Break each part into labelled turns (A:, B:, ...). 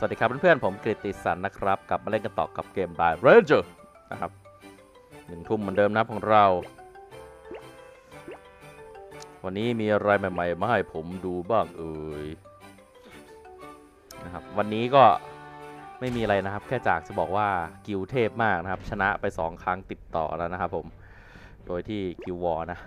A: วัสดีครับเพื่อนๆผมกฤติสันนะครับกลับมาเล่นกันต่อกับเกม Die Ranger นะครับ1 ทุ่มเหมือนเดิมนะของเราวันนี้มีอะไรใหม่ๆมาให้ผมดูบ้างนะครับวันนี้ก็ไม่มีอะไรนะครับแค่จากจะบอกว่ากิลเทพมากนะครับชนะไป2 ครั้งติดต่อแล้วนะครับผมโดยที่กิลวอร์นะ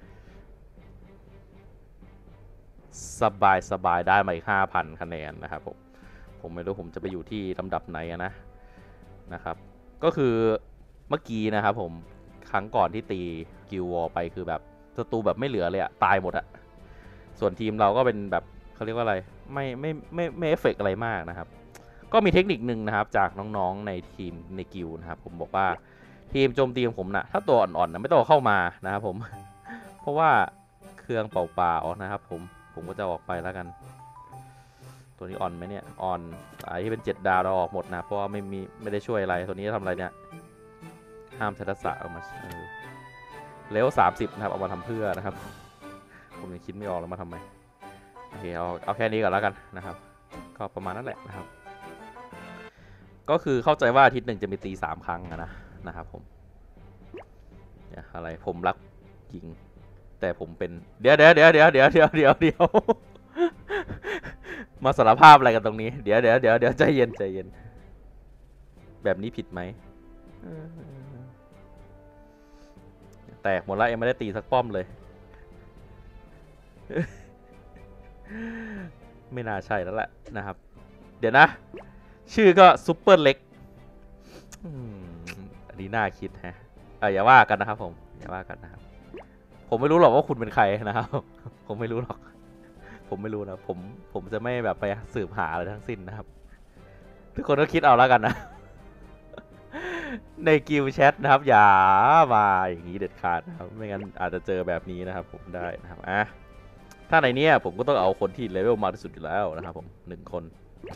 A: สบายได้มาอีก 5,000 คะแนนนะครับผมไม่รู้ผมจะไปอยู่ที่ลำดับไหนนะครับก็คือเมื่อกี้นะครับผมครั้งก่อนที่ตีกิลวอร์ไปคือแบบศัตรูแบบไม่เหลือเลยอะตายหมดอะส่วนทีมเราก็เป็นแบบเขาเรียกว่าอะไรไม่เอฟเฟกอะไรมากนะครับก็มีเทคนิคนึงนะครับจากน้องๆในทีมในกิลนะครับผมบอกว่าทีมโจมตีของผมนะถ้าตัวอ่อนๆนะไม่ต้องเข้ามานะครับผมเพราะว่าเครื่องเปล่าๆนะครับผมก็จะออกไปแล้วกันตัวนี้อ่อนไหมเนี่ยอ่อนไอ้ที่เป็น7 ดาวเราออกหมดนะเพราะว่าไม่ได้ช่วยอะไรตัวนี้ทำอะไรเนี่ยห้ามใช้ทักษะเอามาเลเวล30นะครับเอามาทำเพื่อนะครับผมยังคิดไม่ออกแล้วมาทำไมโอเคเอาแค่นี้ก่อนแล้วกันนะครับก็ประมาณนั้นแหละนะครับก็คือเข้าใจว่าอาทิตย์หนึ่งจะมีตี3 ครั้งนะครับผมอะไรผมรักหญิงแต่ผมเป็นเดี๋ยวมาสารภาพอะไรกันตรงนี้เดี๋ยวใจเย็นแบบนี้ผิดไหมแตกหมดแล้วยังไม่ได้ตีสักป้อมเลยไม่น่าใช่แล้วแหละนะครับเดี๋ยวนะชื่อก็ซุปเปอร์เล็กอันนี้น่าคิดฮะอย่าว่ากันนะครับผมอย่าว่ากันนะครับผมไม่รู้หรอกว่าคุณเป็นใครนะครับผมไม่รู้หรอกผมไม่รู้นะผมจะไม่แบบไปสืบหาอะไรทั้งสิ้นนะครับทุกคนก็คิดเอาแล้วกันนะในกิลแชทนะครับอย่ามาอย่างนี้เด็ดขาดนะครับไม่งั้นอาจจะเจอแบบนี้นะครับผมได้นะครับถ้าในนี้ผมก็ต้องเอาคนที่เลเวลมากที่สุดอยู่แล้วนะครับผม1 คน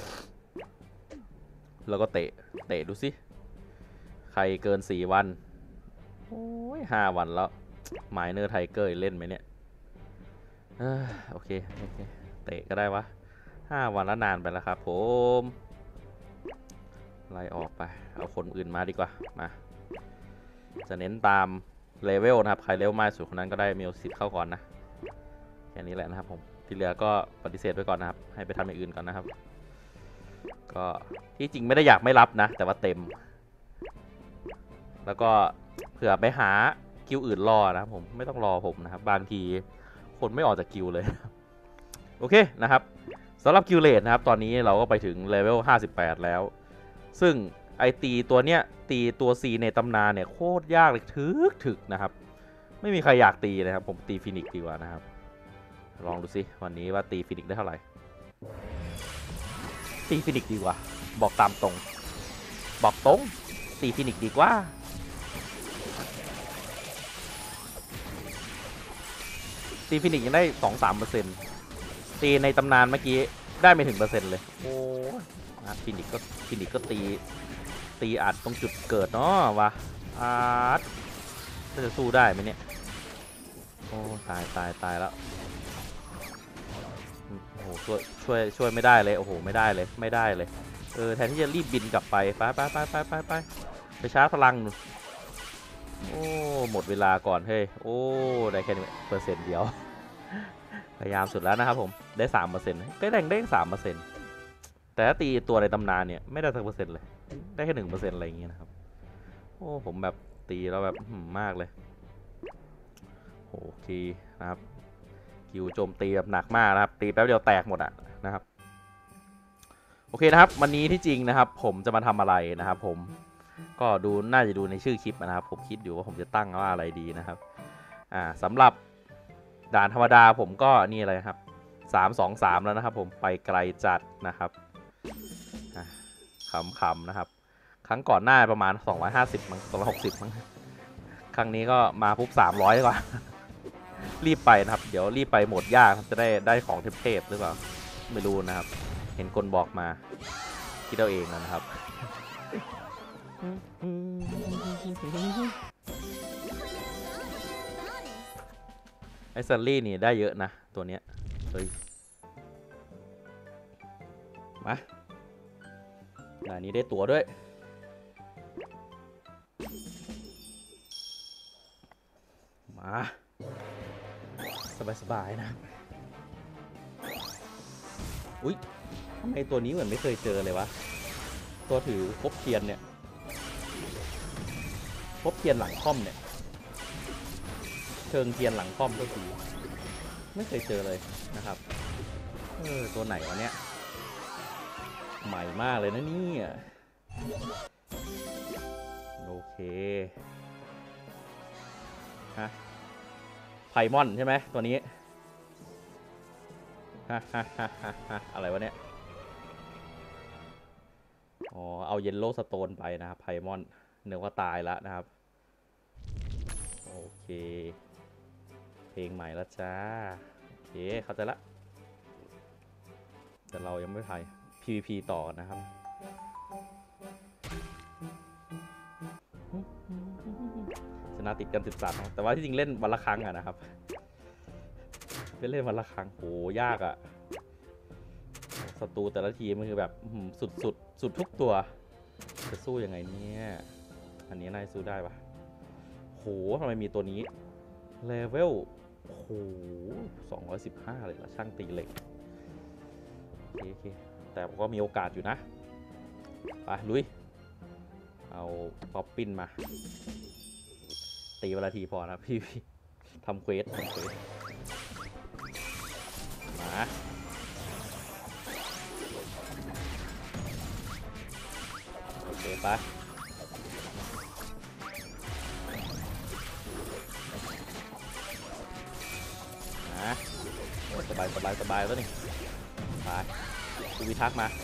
A: แล้วก็เตะดูสิใครเกิน4 วันโอ้ย5 วันแล้วไมเนอร์ไทเกอร์เล่นไหมเนี่ยโอเคเตะก็ได้วะ5 วันแล้วนานไปแล้วครับผมไล่ออกไปเอาคนอื่นมาดีกว่ามาจะเน้นตามเลเวลนะครับใครเลเวลมากสุดคนนั้นก็ได้มีสิทธิ์เข้าก่อนนะแค่นี้แหละนะครับผมที่เหลือก็ปฏิเสธไว้ก่อนนะครับให้ไปทำอย่างอื่นก่อนนะครับก็ที่จริงไม่ได้อยากไม่รับนะแต่ว่าเต็มแล้วก็เผื่อไปหากิลอื่นรอนะครับผมไม่ต้องรอผมนะครับบางทีคนไม่ออกจากกิลเลยโอเคนะครับสำหรับกิลเลดนะครับตอนนี้เราก็ไปถึงเลเวล58แล้วซึ่งไอตีตัวเนี้ยตีตัว C ในตำนานเนี่ยโคตรยากเลยถึกนะครับไม่มีใครอยากตีนะครับผมตีฟินิกดีกว่านะครับลองดูสิวันนี้ว่าตีฟินิกได้เท่าไหร่ตีฟินิกดีกว่าบอกตามตรงตีฟินิกดีกว่าตีฟินิกยังได้ 2-3% ตีในตำนานเมื่อกี้ได้ไม่ถึง%เลยโอ้ฟินิกก็ตีอัดตรงจุดเกิดเนาะวะจะสู้ได้ไหมเนี่ยโอ้ตายแล้วโอ้โหช่วยไม่ได้เลยโอ้โหไม่ได้เลยแทนที่จะรีบบินกลับไปไปชาร์จพลังโอ้หมดเวลาก่อนเฮ้ยโอ้ได้แค่%เดียวพยายามสุดแล้วนะครับผมได้ 3%ก็ได้ 3%แต่ถ้าตีตัวในตำนานเนี่ยไม่ได้สัก%เลยได้แค่ 1% อะไรอย่างเงี้ยนะครับโอ้ผมแบบตีแล้วแบบมากเลยโอเคนะครับคิวโจมตีแบบหนักมากนะครับตีแป๊บเดียวแตกหมดนะครับโอเคนะครับวันนี้ที่จริงนะครับผมจะมาทำอะไรนะครับผมก็น่าจะดูในชื่อคลิปนะครับผมคิดอยู่ว่าผมจะตั้งว่าอะไรดีนะครับสำหรับด่านธรรมดาผมก็นี่อะไรครับ3-2-3แล้วนะครับผมไปไกลจัดนะครับขำๆนะครับครั้งก่อนหน้าประมาณ250มั้ง260มั้งครั้งนี้ก็มาปุ๊บ300ดีกว่ารีบไปนะครับเดี๋ยวรีบไปโหมดยากจะได้ของเทพหรือเปล่าไม่รู้นะครับเห็นคนบอกมาคิดเอาเองนะครับไอซัลลี่นี่ได้เยอะนะตัวเนี้ยเฮ้ยมางานนี้ได้ตั๋วด้วยมาสบายๆนะอุ๊ยทำไมตัวนี้เหมือนไม่เคยเจอเลยวะตัวถือพบเทียนเนี่ยพบเทียนหลังค่อมเนี่ยเชิงเทียนหลังค่อมก็คือไม่เคยเจอเลยนะครับตัวไหนวะเนี่ยใหม่มากเลยนะเนี่ยโอเคฮะไพมอนใช่ไหมตัวนี้อะไรวะเนี่ยอ๋อเอาเยลโล่สโตนไปนะครับไพมอนเนื้อว่าตายแล้วนะครับโอเคเพลงใหม่แล้วจ้าโอเคเข้าใจละแต่เรายังไม่ไป PVP ต่อนะครับชนะติดกัน13แต่ว่าที่จริงเล่นวันละครั้งอะนะครับเล่นวันละครั้งโหยากอะศัตรูแต่ละทีมันคือแบบสุดทุกตัวจะสู้ยังไงเนี่ยอันนี้นายสู้ได้ปะโหทำไมมีตัวนี้เลเวลโห215เลยละช่างตีเหล็กโอเคแต่ก็มีโอกาสอยู่นะไปลุยเอาป๊อปปิ้นมาตีเวลาทีพอนะพี่ทำเควสมาโอเคไปสบายแล้วนี่ไปดูวิทักมา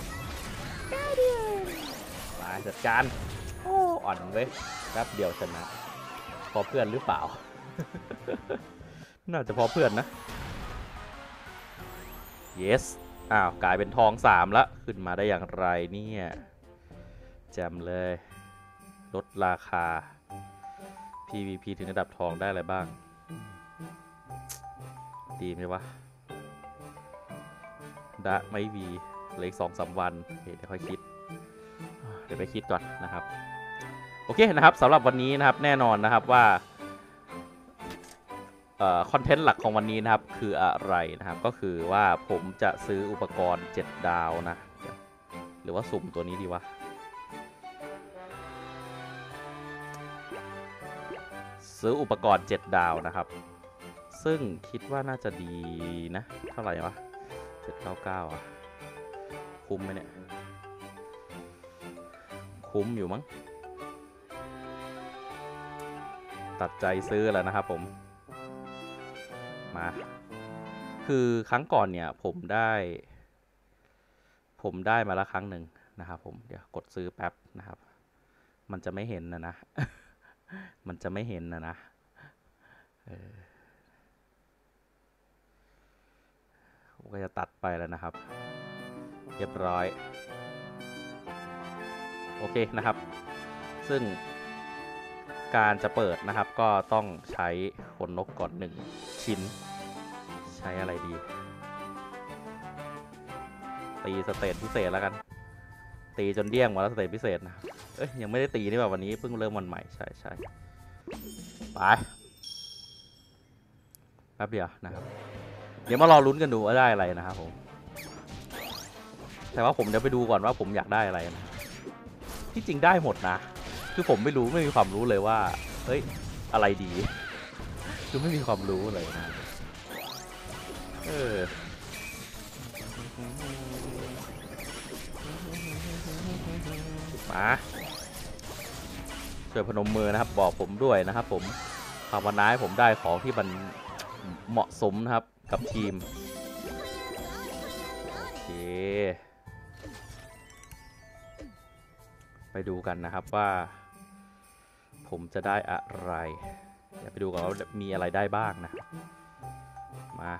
A: ไปจัดการโอ้อ่อนเว้ยแป๊บเดียวชนะพอเพื่อนหรือเปล่า น่าจะพอเพื่อนนะ yes อ้าวกลายเป็นทอง3แล้วขึ้นมาได้อย่างไรเนี่ยแจมเลยลดราคา PVP ถึงระดับทองได้อะไรบ้างดีไหมวะดะไม่มีเหลืออีก2-3 วันเดี๋ยวค่อยคิดเดี๋ยวไปคิดก่อนนะครับโอเคนะครับสำหรับวันนี้นะครับแน่นอนนะครับว่าคอนเทนต์หลักของวันนี้นะครับคืออะไรนะครับก็คือว่าผมจะซื้ออุปกรณ์7ดาวนะหรือว่าสุ่มตัวนี้ดีวะซื้ออุปกรณ์7ดาวนะครับซึ่งคิดว่าน่าจะดีนะเท่าไหร่วะ799อ่ะคุ้มไหมเนี่ยคุ้มอยู่มั้งตัดใจซื้อแล้วนะครับผมมาคือครั้งก่อนเนี่ยผมได้มาแล้วครั้งหนึ่งนะครับผมเดี๋ยวกดซื้อแป๊บนะครับมันจะไม่เห็นนะ มันจะไม่เห็นนะผมก็จะตัดไปแล้วนะครับเรียบร้อยโอเคนะครับซึ่งการจะเปิดนะครับก็ต้องใช้ขนนกก่อน1ชิ้นใช้อะไรดีตีสเตจพิเศษแล้วกันตีจนเดี้ยงมาแล้วสเตจพิเศษนะยังไม่ได้ตีนี่แบบวันนี้เพิ่งเริ่มวันใหม่ใช่ไปแป๊บเดียวนะครับเดี๋ยวมารอลุ้นกันดูว่าได้อะไรนะครับผมแต่ว่าผมเดี๋ยวไปดูก่อนว่าผมอยากได้อะไรนะที่จริงได้หมดนะคือผมไม่มีความรู้เลยว่าเฮ้ยอะไรดีคือไม่มีความรู้เลยนะมาช่วยพนมมือนะครับบอกผมด้วยนะครับผมภาวนาให้ผมได้ของที่มันเหมาะสมนะครับกับทีมโอเคไปดูกันนะครับว่าผมจะได้อะไรเดี๋ยวไปดูกันว่ามีอะไรได้บ้างนะมา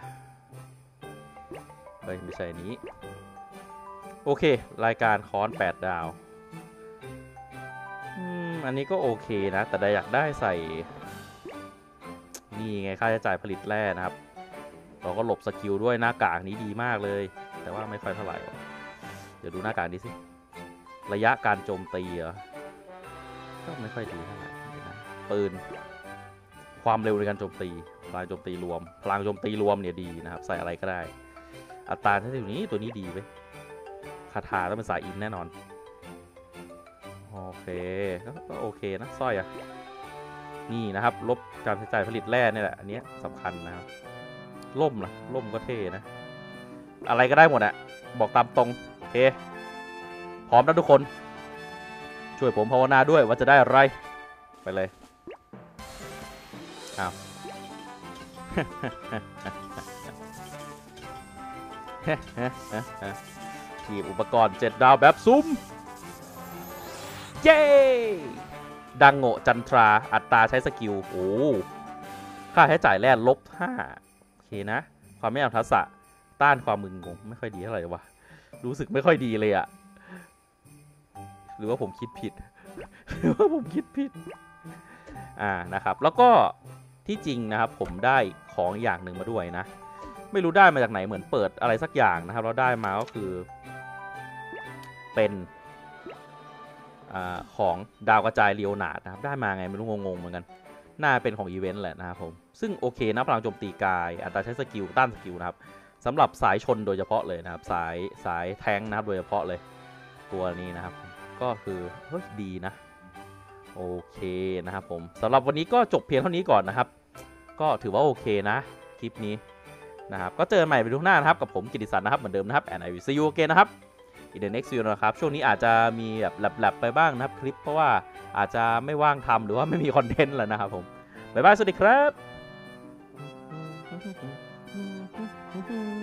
A: ไม่ใช่นี้โอเครายการค้อน8ดาวอันนี้ก็โอเคนะแต่อยากได้ใส่นี่ไงค่าใช้จ่ายผลิตแร่นะครับเราก็หลบสกิลด้วยหน้ากากนี้ดีมากเลยแต่ว่าไม่ค่อยเท่าไหร่เดี๋ยวดูหน้ากากนี้สิระยะการโจมตีก็ไม่ค่อยดีเท่าไหร่นะปืนความเร็วในการโจมตีพลังโจมตีรวมพลังโจมตีรวมเนี่ยดีนะครับใส่อะไรก็ได้อัตราที่ตัวนี้ดีไปคาถาต้องเป็นสายอินแน่นอนโอเคก็โอเคนะสร้อยนี่นะครับลบการใช้จ่ายผลิตแร่นี่แหละอันนี้สำคัญนะครับล่มล่ะล่มก็เท่นะอะไรก็ได้หมดอะบอกตามตรงโอเคพร้อมนะทุกคนช่วยผมภาวนาด้วยว่าจะได้อะไรไปเลยอ้าวทีมอุปกรณ์7 ดาวแบบซุ้มเย้ดังโง่จันทราอัตราใช้สกิลโอ้ค่าใช้จ่ายแร่ลบ5โอเคนะความไม่เอาทักษะต้านความมึนงงไม่ค่อยดีเท่าไหร่วะรู้สึกไม่ค่อยดีเลยอะหรือว่าผมคิดผิดหรือว่าผมคิดผิดนะครับแล้วก็ที่จริงนะครับผมได้ของอย่างหนึ่งมาด้วยนะไม่รู้ได้มาจากไหนเหมือนเปิดอะไรสักอย่างนะครับเราได้มาก็คือเป็นของดาวกระจายลีโอนาร์ดนะครับได้มาไงไม่รู้งงๆเหมือนกันน่าเป็นของอีเวนต์แหละนะครับผมซึ่งโอเคนะพลังโจมตีกายอัตราใช้สกิลต้านสกิลนะครับสำหรับสายชนโดยเฉพาะเลยนะครับสายแทงนะครับโดยเฉพาะเลยตัวนี้นะครับก็คือเฮ้ยดีนะโอเคนะครับผมสำหรับวันนี้ก็จบเพียงเท่านี้ก่อนนะครับก็ถือว่าโอเคนะคลิปนี้นะครับก็เจอใหม่ไปทุกหน้านะครับกับผมกิติศักดิ์นะครับเหมือนเดิมนะครับ and I will see you again นะครับin the next video นะครับช่วงนี้อาจจะมีแบบแลบๆไปบ้างนะครับคลิปเพราะว่าอาจจะไม่ว่างทำหรือว่าไม่มีคอนเทนต์แล้วนะครับผมบ๊ายบายสวัสดีครับ